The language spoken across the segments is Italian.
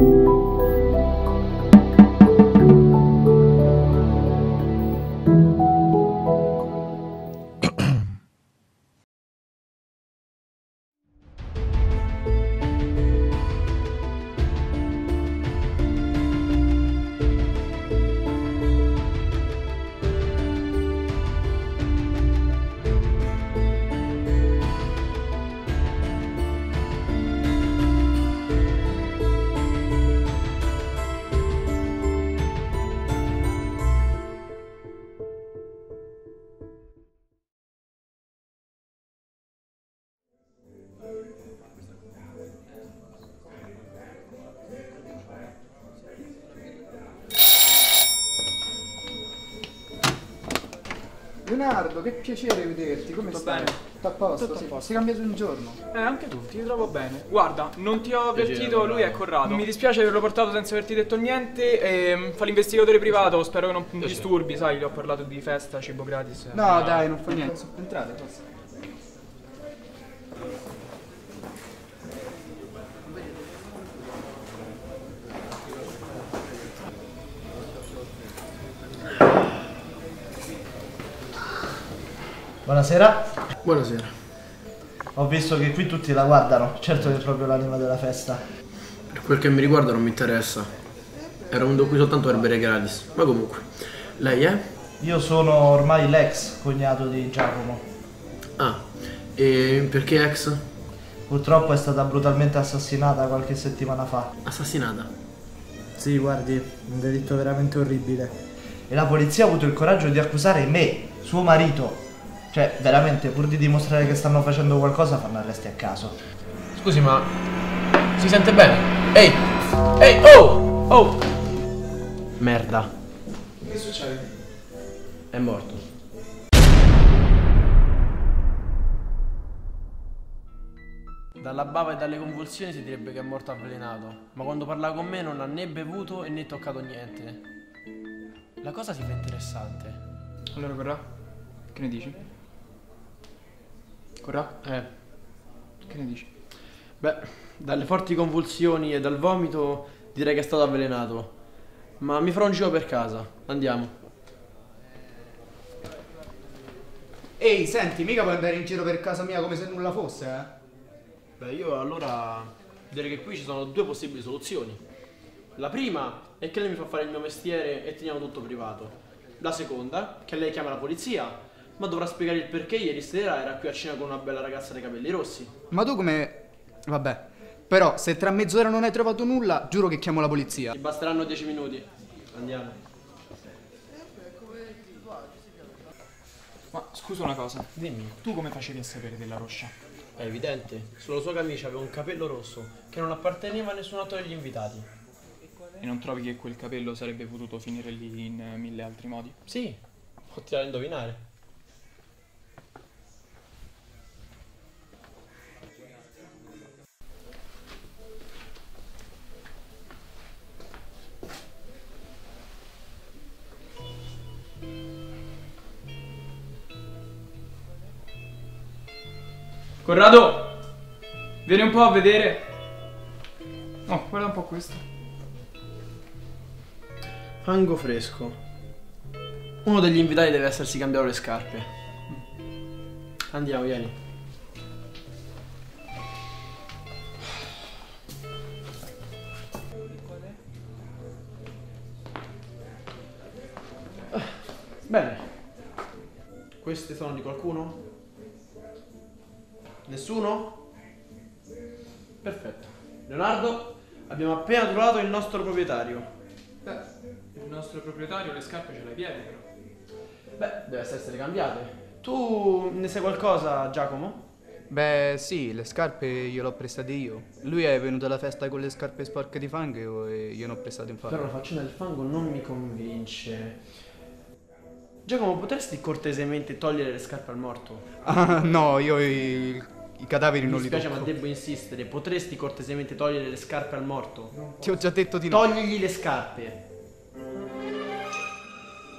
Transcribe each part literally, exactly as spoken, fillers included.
Leonardo, che piacere vederti, come Tutto stai? bene? Tutto a posto? Tutto a Sì. posto. Si è cambiato un giorno. Eh, anche tu, ti trovo bene. Guarda, non ti ho avvertito, Piacere, lui è Corrado. Mi dispiace averlo portato senza averti detto niente. E, fa l'investigatore privato, spero che non Piacere. disturbi, sai, gli ho parlato di festa, cibo gratis. No, dai, non fa niente. Entrate, forza. Buonasera, Buonasera. ho visto che qui tutti la guardano, certo che è proprio l'anima della festa. Per quel che mi riguarda non mi interessa. Ero venuto qui soltanto per bere gratis. Ma comunque, lei è? Io sono ormai l'ex cognato di Giacomo. Ah, e perché ex? Purtroppo è stata brutalmente assassinata qualche settimana fa. Assassinata. Sì, guardi, un delitto veramente orribile. E la polizia ha avuto il coraggio di accusare me, suo marito. Cioè, veramente, pur di dimostrare che stanno facendo qualcosa, fanno arresti a caso. Scusi, ma si sente bene? Ehi! Ehi! Oh! Oh! Merda. Che succede? È morto. Dalla bava e dalle convulsioni si direbbe che è morto avvelenato, ma quando parla con me non ha né bevuto e né toccato niente. La cosa si fa interessante. Allora, Corrà, che ne dici? Corrà, Eh, che ne dici? beh, dalle forti convulsioni e dal vomito direi che è stato avvelenato. Ma mi farò un giro per casa. Andiamo. Ehi, senti, mica puoi andare in giro per casa mia come se nulla fosse, eh? Beh, io allora direi che qui ci sono due possibili soluzioni. La prima è che lei mi fa fare il mio mestiere e teniamo tutto privato. La seconda, che lei chiama la polizia, ma dovrà spiegare il perché ieri sera era qui a cena con una bella ragazza dai capelli rossi. Ma tu come... Vabbè. Però, se tra mezz'ora non hai trovato nulla, giuro che chiamo la polizia. Ci basteranno dieci minuti. Andiamo. Ma scusa una cosa, Dimmi. tu come facevi a sapere della roscia? È evidente, sulla sua camicia aveva un capello rosso che non apparteneva a nessun altro degli invitati. E non trovi che quel capello sarebbe potuto finire lì in eh, mille altri modi? Sì, può tirare a indovinare. Corrado! Vieni un po' a vedere. Oh, guarda un po' questo. Fango fresco. Uno degli invitati deve essersi cambiato le scarpe. Andiamo, vieni. Bene. Queste sono di qualcuno? Nessuno? Perfetto. Leonardo, abbiamo appena trovato il nostro proprietario. Beh, il nostro proprietario le scarpe ce l'ha ai piedi però. Beh, deve essere cambiate. Tu ne sai qualcosa, Giacomo? Beh, sì, le scarpe gliele ho prestate io. Lui è venuto alla festa con le scarpe sporche di fango e io ne ho prestate un paio. Però la faccenda del fango non mi convince. Giacomo, potresti cortesemente togliere le scarpe al morto? Ah, no, io i, i cadaveri Mi non li dispiace, tocco. ma devo insistere. Potresti cortesemente togliere le scarpe al morto? Ti ho già detto di no. Togligli le scarpe.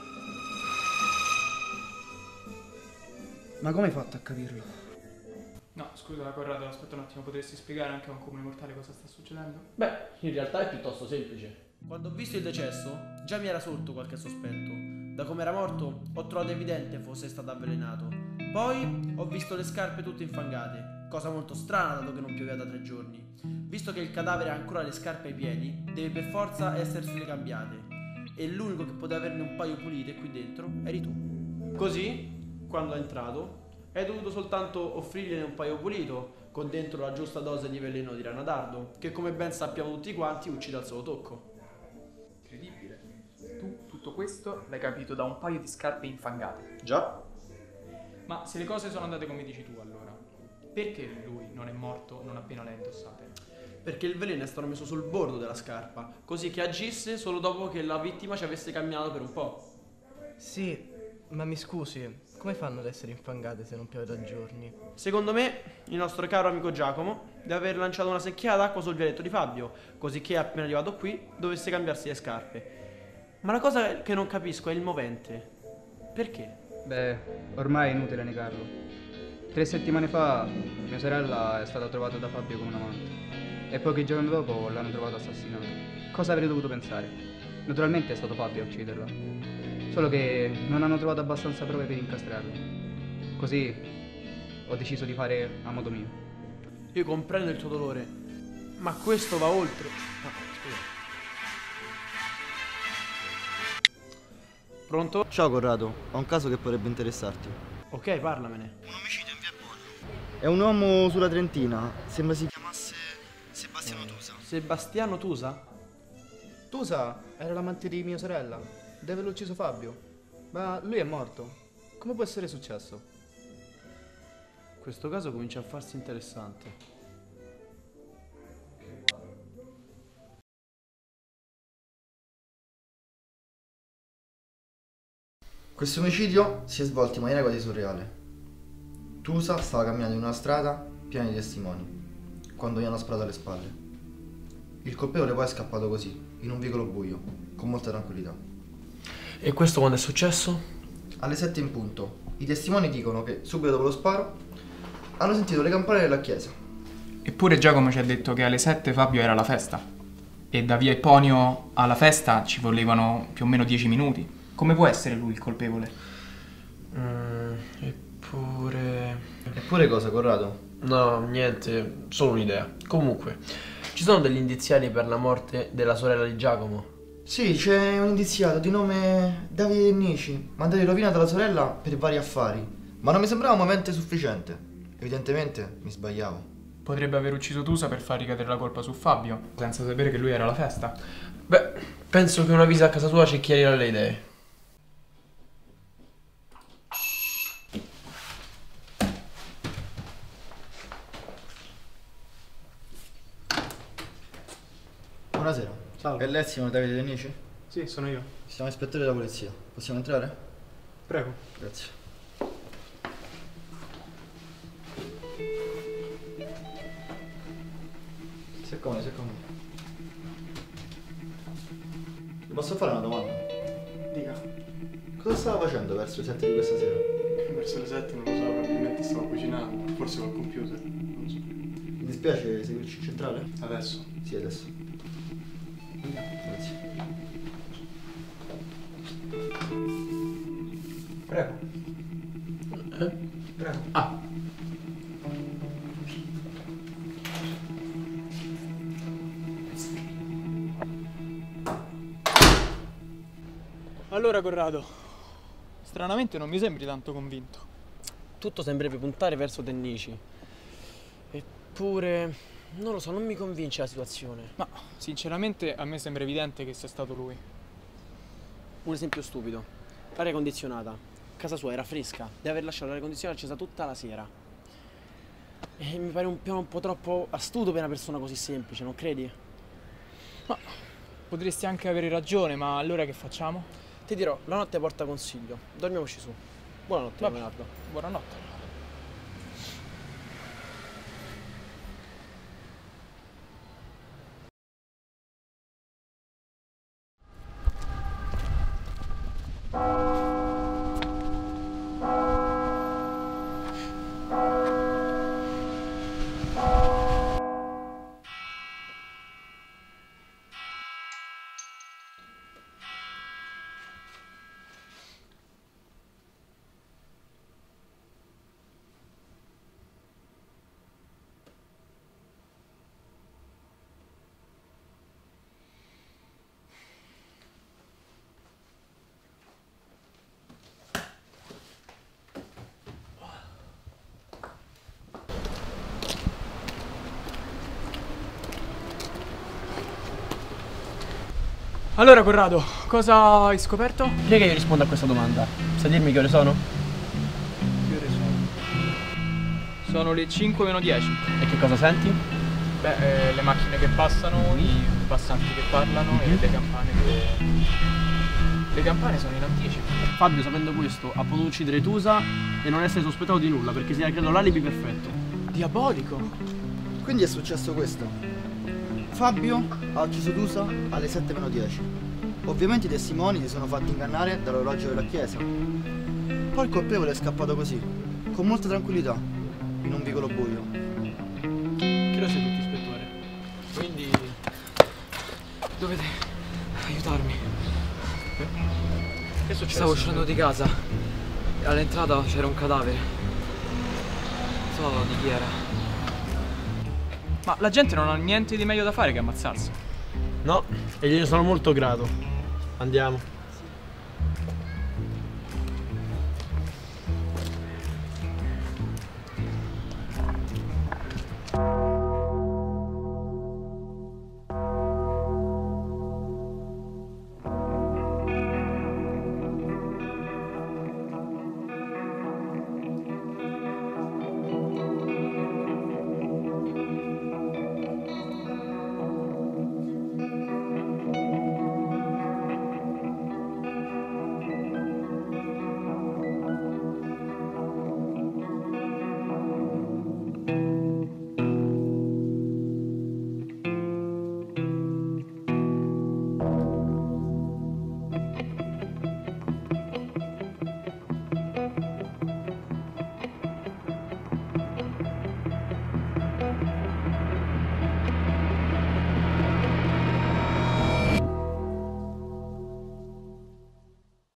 Ma come hai fatto a capirlo? No, scusa Corrado, aspetta un attimo, potresti spiegare anche a un comune mortale cosa sta succedendo? Beh, in realtà è piuttosto semplice. Quando ho visto il decesso, già mi era sorto qualche sospetto. Da come era morto, ho trovato evidente fosse stato avvelenato. Poi ho visto le scarpe tutte infangate, cosa molto strana dato che non pioveva da tre giorni. Visto che il cadavere ha ancora le scarpe ai piedi, deve per forza essersele cambiate. E l'unico che poteva averne un paio pulite qui dentro eri tu. Così, quando è entrato, hai dovuto soltanto offrirgliene un paio pulito, con dentro la giusta dose di veleno di rana dardo, che come ben sappiamo tutti quanti uccide al solo tocco. Incredibile. Tu tutto questo l'hai capito da un paio di scarpe infangate. Già? Ma se le cose sono andate come dici tu allora, perché lui non è morto non appena le ha indossate? Perché il veleno è stato messo sul bordo della scarpa, così che agisse solo dopo che la vittima ci avesse camminato per un po'. Sì, ma mi scusi, come fanno ad essere infangate se non piove da giorni? Secondo me, il nostro caro amico Giacomo deve aver lanciato una secchiata d'acqua sul vialetto di Fabio, così che appena arrivato qui dovesse cambiarsi le scarpe. Ma la cosa che non capisco è il movente. Perché? Beh, ormai è inutile negarlo. Tre settimane fa mia sorella è stata trovata da Fabio con un amante e pochi giorni dopo l'hanno trovato assassinato. Cosa avrei dovuto pensare? Naturalmente è stato Fabio a ucciderla, solo che non hanno trovato abbastanza prove per incastrarla. Così ho deciso di fare a modo mio. Io comprendo il tuo dolore, ma questo va oltre. Ah, scusa. Pronto? Ciao Corrado, ho un caso che potrebbe interessarti. Ok, parlamene. Un omicidio in via Borgo. È un uomo sulla Trentina, sembra si chiamasse Sebastiano Tusa. Sebastiano Tusa? Tusa era l'amante di mia sorella, deve averlo ucciso Fabio, ma lui è morto. Come può essere successo? Questo caso comincia a farsi interessante. Questo omicidio si è svolto in maniera quasi surreale. Tusa stava camminando in una strada piena di testimoni, quando gli hanno sparato alle spalle. Il colpevole poi è scappato così, in un vicolo buio, con molta tranquillità. E questo quando è successo? Alle sette in punto, i testimoni dicono che subito dopo lo sparo hanno sentito le campane della chiesa. Eppure Giacomo ci ha detto che alle sette Fabio era alla festa e da via Ipponio alla festa ci volevano più o meno dieci minuti. Come può essere lui il colpevole? Mm, eppure... Eppure cosa, Corrado? No, niente, solo un'idea. Comunque, ci sono degli indiziati per la morte della sorella di Giacomo? Sì, c'è un indiziato di nome Davide Nici, mandato in rovina dalla sorella per vari affari, ma non mi sembrava un movente sufficiente. Evidentemente mi sbagliavo. Potrebbe aver ucciso Tusa per far ricadere la colpa su Fabio, senza sapere che lui era alla festa. Beh, penso che una visita a casa sua ci chiarirà le idee. Buonasera. Salve. È lei il signor Davide Nici? Sì, sono io. Siamo ispettore della polizia. Possiamo entrare? Prego. Grazie. Si accomodi, si accomodi. Le posso fare una domanda? Dica. Cosa stava facendo verso le sette di questa sera? Verso le sette non lo so, probabilmente stavo cucinando, forse col computer, non lo so. Mi dispiace seguirci in centrale? Adesso. Sì, adesso. Grazie. Prego. Eh? Prego. Ah. Allora Corrado, stranamente non mi sembri tanto convinto. Tutto sembrerebbe puntare verso Tennici. Eppure, non lo so, non mi convince la situazione. Ma sinceramente a me sembra evidente che sia stato lui. Un esempio stupido. L'aria condizionata. Casa sua era fresca, deve aver lasciato l'aria condizionata accesa tutta la sera. E mi pare un piano un po' troppo astuto per una persona così semplice, non credi? Ma potresti anche avere ragione, ma allora che facciamo? Ti dirò, la notte porta consiglio. Dormiamoci su. Buonanotte, Vabbè. Leonardo. Buonanotte. Allora, Corrado, cosa hai scoperto? Prima che io risponda a questa domanda, sai dirmi che ore sono? Che ore sono? Sono le cinque meno dieci. E che cosa senti? Beh, eh, le macchine che passano, i passanti che parlano e le campane che... Le campane sono in anticipo. Fabio, sapendo questo, ha potuto uccidere Tusa e non essere sospettato di nulla perché si era creato l'alibi perfetto. Diabolico. Quindi è successo questo. Fabio ha ucciso Tusa alle sette meno dieci. Ovviamente i testimoni si sono fatti ingannare dall'orologio della chiesa. Poi il colpevole è scappato così, con molta tranquillità, in un vicolo buio. Credo sia tutto, ispettore. Quindi... dovete aiutarmi. Che è successo? Stavo uscendo di casa e all'entrata c'era un cadavere. Non so di chi era. Ma la gente non ha niente di meglio da fare che ammazzarsi. No, e gliene sono molto grato. Andiamo.